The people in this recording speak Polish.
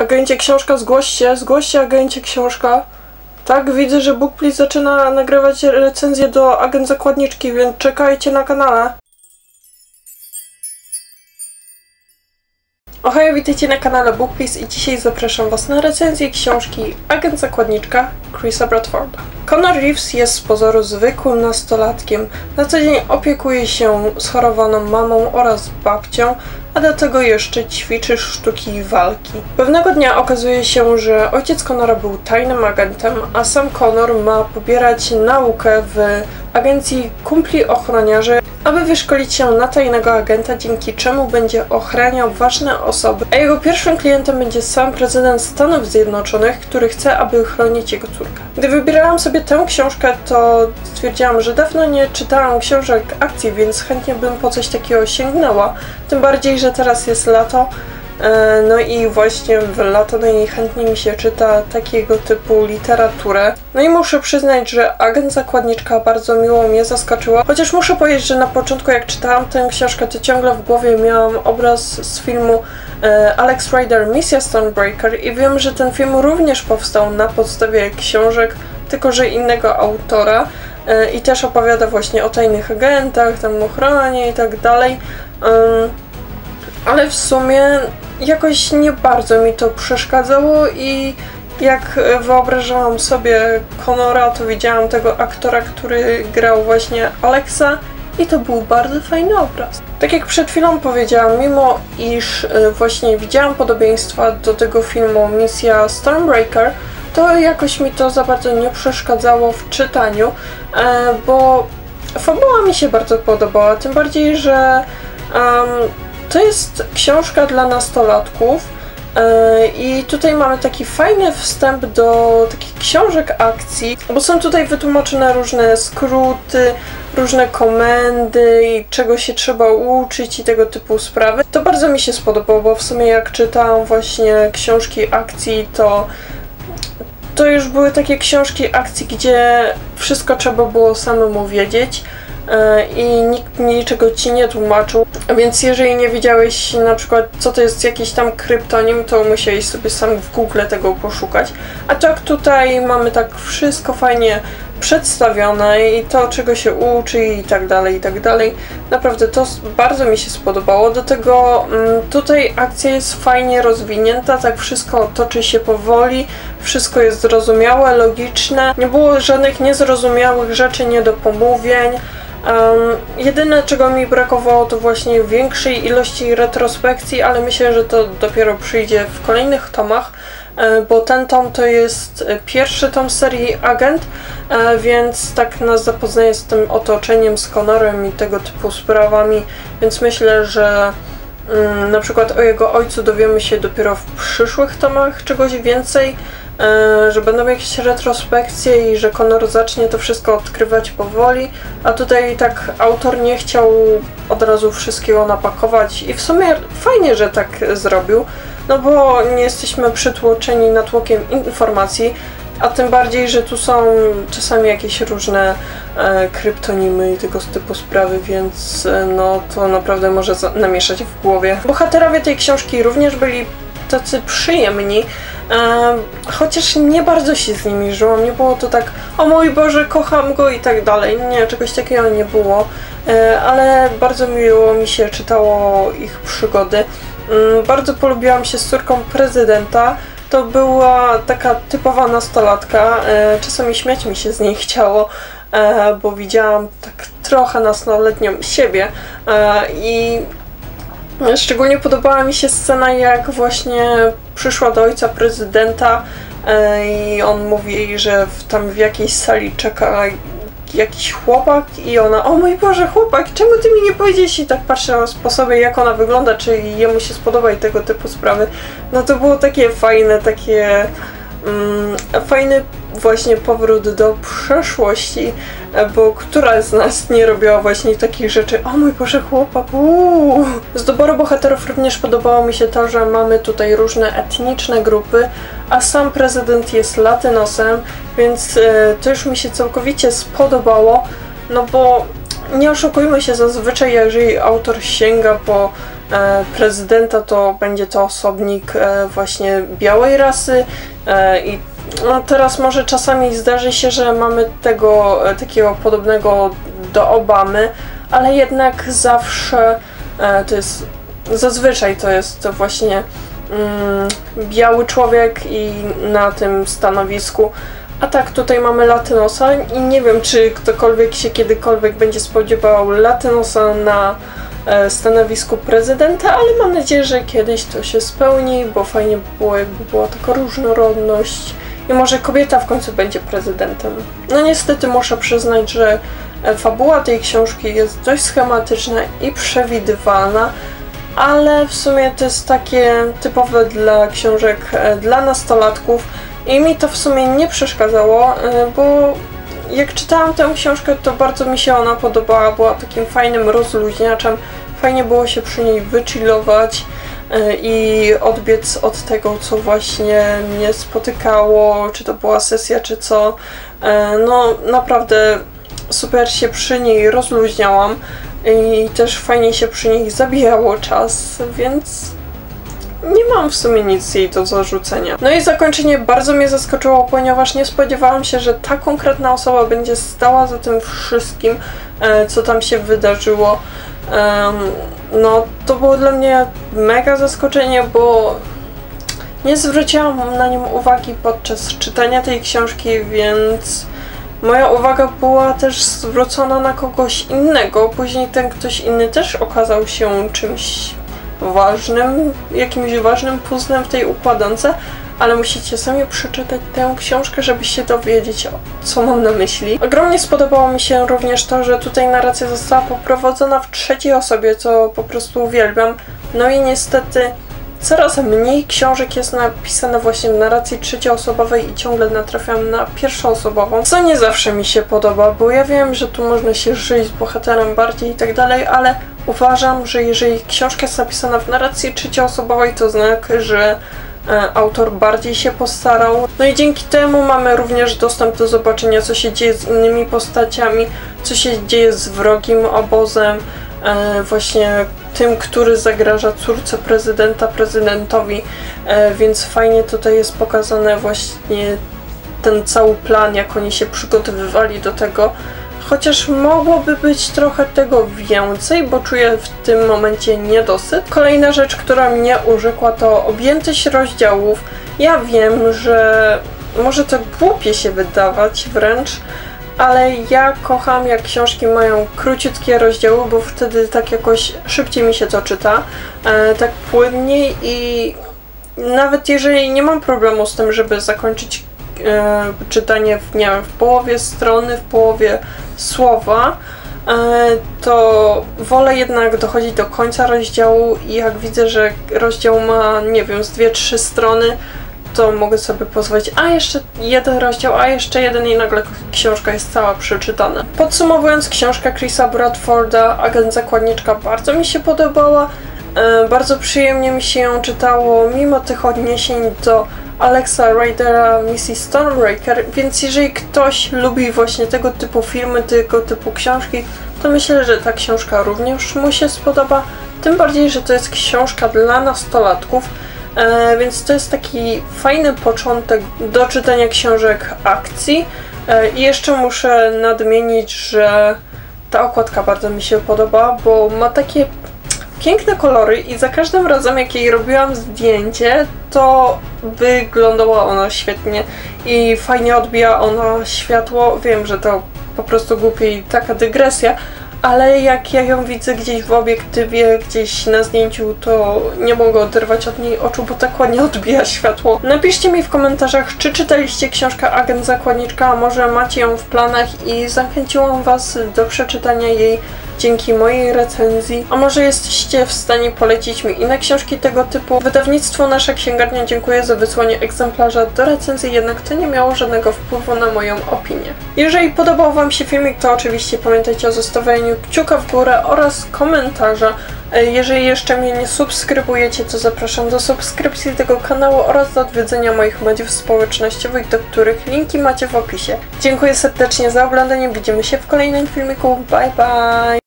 Agencie książka, zgłoś się agencie książka. Tak, widzę, że BookPlease zaczyna nagrywać recenzję do Agent Zakładniczki, więc czekajcie na kanale. Ohoj, witajcie na kanale BookPlease i dzisiaj zapraszam Was na recenzję książki Agent Zakładniczka Chrisa Bradforda. Connor Reeves jest z pozoru zwykłym nastolatkiem. Na co dzień opiekuje się schorowaną mamą oraz babcią, a do tego jeszcze ćwiczy sztuki walki. Pewnego dnia okazuje się, że ojciec Connora był tajnym agentem, a sam Connor ma pobierać naukę w agencji kumpli ochroniarzy, aby wyszkolić się na tajnego agenta, dzięki czemu będzie ochraniał ważne osoby, a jego pierwszym klientem będzie sam prezydent Stanów Zjednoczonych, który chce, aby chronić jego córkę. Gdy wybierałam sobie tę książkę, to stwierdziłam, że dawno nie czytałam książek akcji, więc chętnie bym po coś takiego sięgnęła. Tym bardziej, że teraz jest lato, no i właśnie w lato najchętniej mi się czyta takiego typu literaturę. No i muszę przyznać, że Agent Zakładniczka bardzo miło mnie zaskoczyła. Chociaż muszę powiedzieć, że na początku jak czytałam tę książkę, to ciągle w głowie miałam obraz z filmu Alex Rider Misja Stormbreaker i wiem, że ten film również powstał na podstawie książek, tylko że innego autora i też opowiada właśnie o tajnych agentach, tam ochronie i tak dalej. Ale w sumie jakoś nie bardzo mi to przeszkadzało i jak wyobrażałam sobie Connora, to widziałam tego aktora, który grał właśnie Alexa i to był bardzo fajny obraz. Tak jak przed chwilą powiedziałam, mimo iż właśnie widziałam podobieństwa do tego filmu Misja Stormbreaker, to jakoś mi to za bardzo nie przeszkadzało w czytaniu, bo fabuła mi się bardzo podobała, tym bardziej, że to jest książka dla nastolatków i tutaj mamy taki fajny wstęp do takich książek akcji, bo są tutaj wytłumaczone różne skróty, różne komendy i czego się trzeba uczyć i tego typu sprawy. To bardzo mi się spodobało, bo w sumie jak czytałam właśnie książki akcji, to już były takie książki akcji, gdzie wszystko trzeba było samemu wiedzieć i nikt niczego ci nie tłumaczył, więc jeżeli nie wiedziałeś na przykład co to jest jakiś tam kryptonim, to musiałeś sobie sam w Google tego poszukać, a tak tutaj mamy tak wszystko fajnie przedstawione i to czego się uczy i tak dalej, i tak dalej. Naprawdę to bardzo mi się spodobało, do tego tutaj akcja jest fajnie rozwinięta, tak wszystko toczy się powoli, wszystko jest zrozumiałe, logiczne, nie było żadnych niezrozumiałych rzeczy, niedopomówień. Jedyne czego mi brakowało to właśnie większej ilości retrospekcji, ale myślę, że to dopiero przyjdzie w kolejnych tomach, bo ten tom to jest pierwszy tom serii Agent, więc tak nas zapoznaje z tym otoczeniem, z Connorem i tego typu sprawami, więc myślę, że na przykład o jego ojcu dowiemy się dopiero w przyszłych tomach czegoś więcej, że będą jakieś retrospekcje i że Connor zacznie to wszystko odkrywać powoli, a tutaj tak autor nie chciał od razu wszystkiego napakować i w sumie fajnie, że tak zrobił, no bo nie jesteśmy przytłoczeni natłokiem informacji, a tym bardziej, że tu są czasami jakieś różne kryptonimy i tego typu sprawy, więc no to naprawdę może namieszać w głowie. Bohaterowie tej książki również byli tacy przyjemni, chociaż nie bardzo się z nimi żyło, nie było to tak, o mój Boże, kocham go i tak dalej, nie, czegoś takiego nie było, ale bardzo miło mi się czytało ich przygody. Bardzo polubiłam się z córką prezydenta, to była taka typowa nastolatka, czasami śmiać mi się z niej chciało, bo widziałam tak trochę nastoletnią siebie i szczególnie podobała mi się scena, jak właśnie przyszła do ojca prezydenta i on mówi jej, że tam w jakiejś sali czeka jakiś chłopak i ona, o mój Boże, chłopak, czemu ty mi nie powiedziałeś? I tak patrzę na sposobie, jak ona wygląda, czy jemu się spodoba i tego typu sprawy. No to było takie fajne, takie fajny właśnie powrót do przeszłości, bo która z nas nie robiła właśnie takich rzeczy, o mój Boże, chłopak, Z doboru bohaterów również podobało mi się to, że mamy tutaj różne etniczne grupy, a sam prezydent jest latynosem, więc to już mi się całkowicie spodobało, no bo nie oszukujmy się, zazwyczaj jeżeli autor sięga po prezydenta, to będzie to osobnik właśnie białej rasy i no, teraz może czasami zdarzy się, że mamy tego takiego podobnego do Obamy, ale jednak zawsze zazwyczaj to jest właśnie biały człowiek i na tym stanowisku. A tak, tutaj mamy Latynosa i nie wiem, czy ktokolwiek się kiedykolwiek będzie spodziewał Latynosa na stanowisku prezydenta, ale mam nadzieję, że kiedyś to się spełni, bo fajnie by było, jakby była taka różnorodność i może kobieta w końcu będzie prezydentem. No niestety muszę przyznać, że fabuła tej książki jest dość schematyczna i przewidywalna, ale w sumie to jest takie typowe dla książek dla nastolatków i mi to w sumie nie przeszkadzało, bo jak czytałam tę książkę, to bardzo mi się ona podobała, była takim fajnym rozluźniaczem, fajnie było się przy niej wychillować i odbiec od tego, co właśnie mnie spotykało, czy to była sesja, czy co. No naprawdę super się przy niej rozluźniałam i też fajnie się przy niej zabijało czas, więc nie mam w sumie nic jej do zarzucenia. No i zakończenie bardzo mnie zaskoczyło, ponieważ nie spodziewałam się, że ta konkretna osoba będzie stała za tym wszystkim, co tam się wydarzyło. No to było dla mnie mega zaskoczenie, bo nie zwróciłam na nią uwagi podczas czytania tej książki, więc moja uwaga była też zwrócona na kogoś innego. Później ten ktoś inny też okazał się czymś ważnym, jakimś ważnym puzzlem w tej układance, ale musicie sami przeczytać tę książkę, żeby się dowiedzieć, co mam na myśli. Ogromnie spodobało mi się również to, że tutaj narracja została poprowadzona w trzeciej osobie, co po prostu uwielbiam. No i niestety coraz mniej książek jest napisane właśnie w narracji trzecioosobowej i ciągle natrafiam na pierwszoosobową, co nie zawsze mi się podoba, bo ja wiem, że tu można się żyć z bohaterem bardziej i tak dalej, ale uważam, że jeżeli książka jest napisana w narracji trzecioosobowej, to znak, że autor bardziej się postarał. No i dzięki temu mamy również dostęp do zobaczenia, co się dzieje z innymi postaciami, co się dzieje z wrogim obozem, właśnie tym, który zagraża córce prezydenta, prezydentowi, więc fajnie tutaj jest pokazane właśnie ten cały plan, jak oni się przygotowywali do tego. Chociaż mogłoby być trochę tego więcej, bo czuję w tym momencie niedosyt. Kolejna rzecz, która mnie urzekła, to objętość rozdziałów. Ja wiem, że może to głupie się wydawać wręcz, ale ja kocham, jak książki mają króciutkie rozdziały, bo wtedy tak jakoś szybciej mi się to czyta, tak płynniej i nawet jeżeli nie mam problemu z tym, żeby zakończyć czytanie nie wiem, w połowie strony, w połowie słowa, to wolę jednak dochodzić do końca rozdziału i jak widzę, że rozdział ma, nie wiem, z 2-3 strony, to mogę sobie pozwolić, a jeszcze jeden rozdział, a jeszcze jeden i nagle książka jest cała przeczytana. Podsumowując, książka Chrisa Bradforda, Agent Zakładniczka, bardzo mi się podobała, bardzo przyjemnie mi się ją czytało, mimo tych odniesień do Alexa Rydera, Missy Stonebreaker, więc jeżeli ktoś lubi właśnie tego typu filmy, tego typu książki, to myślę, że ta książka również mu się spodoba, tym bardziej, że to jest książka dla nastolatków, więc to jest taki fajny początek do czytania książek akcji. I jeszcze muszę nadmienić, że ta okładka bardzo mi się podoba, bo ma takie piękne kolory i za każdym razem, jak jej robiłam zdjęcie, to wyglądała ona świetnie i fajnie odbija ona światło. Wiem, że to po prostu głupie i taka dygresja, ale jak ja ją widzę gdzieś w obiektywie, gdzieś na zdjęciu, to nie mogę oderwać od niej oczu, bo tak ładnie odbija światło. Napiszcie mi w komentarzach, czy czytaliście książkę Agent Zakładniczka, a może macie ją w planach i zachęciłam was do przeczytania jej dzięki mojej recenzji, a może jesteście w stanie polecić mi inne książki tego typu. Wydawnictwo Nasza Księgarnia dziękuję za wysłanie egzemplarza do recenzji, jednak to nie miało żadnego wpływu na moją opinię. Jeżeli podobał wam się filmik, to oczywiście pamiętajcie o zostawieniu kciuka w górę oraz komentarza. Jeżeli jeszcze mnie nie subskrybujecie, to zapraszam do subskrypcji tego kanału oraz do odwiedzenia moich mediów społecznościowych, do których linki macie w opisie. Dziękuję serdecznie za oglądanie, widzimy się w kolejnym filmiku, bye bye!